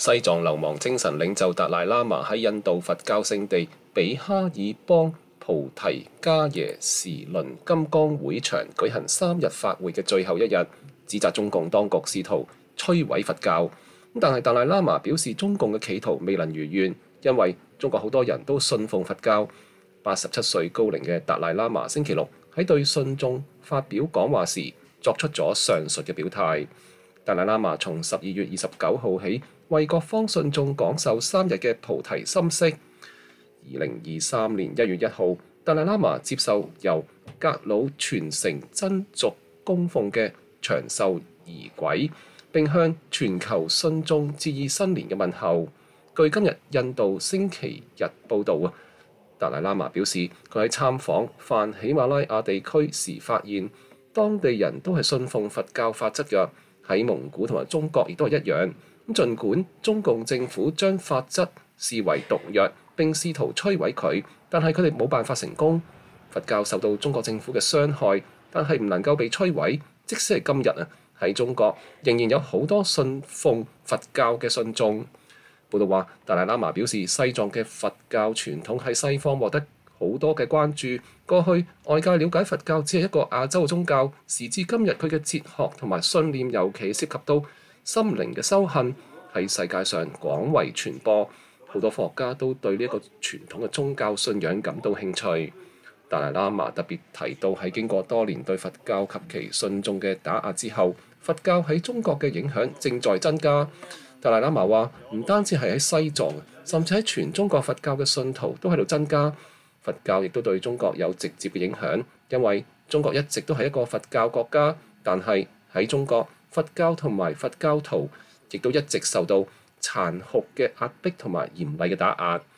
西藏流亡精神領袖達賴喇嘛喺印度佛教聖地比哈爾邦菩提伽耶時輪金剛會場舉行3日法會嘅最後一日，指責中共當局試圖摧毀佛教。但係達賴喇嘛表示，中共嘅企圖未能如願，因為中國好多人都信奉佛教。87歲高齡嘅達賴喇嘛星期六喺對信眾發表講話時，作出咗上述嘅表態。達賴喇嘛從12月29號起為各方信眾講授3日嘅菩提心釋。2023年1月1號，達賴喇嘛接受由格魯傳承真俗供奉嘅長壽儀軌，並向全球信眾致以新年嘅問候。據今日印度星期日報導啊，達賴喇嘛表示，佢喺參訪泛喜馬拉雅地區時發現，當地人都係信奉佛教法則嘅，喺蒙古同埋中國亦都係一樣。咁儘管中共政府將法則視為毒藥並試圖摧毀佢，但係佢哋冇辦法成功。佛教受到中國政府嘅傷害，但係唔能夠被摧毀。即使係今日啊，喺中國仍然有好多信奉佛教嘅信眾。報道話，達賴喇嘛表示，西藏嘅佛教傳統喺西方獲得好多嘅關注。過去外界了解佛教只係一個亞洲嘅宗教，時至今日佢嘅哲學同埋信念，尤其涉及到心靈嘅修行，喺世界上廣為傳播。好多科學家都對呢一個傳統嘅宗教信仰感到興趣。達賴喇嘛特別提到，喺經過多年對佛教及其信眾嘅打壓之後，佛教喺中國嘅影響正在增加。達賴喇嘛話：唔單止係喺西藏，甚至喺全中國佛教嘅信徒都喺度增加。佛教亦都對中國有直接嘅影響，因為中國一直都係一個佛教國家，但係喺中國，佛教同埋佛教徒亦都一直受到殘酷嘅壓迫同埋嚴厲嘅打壓。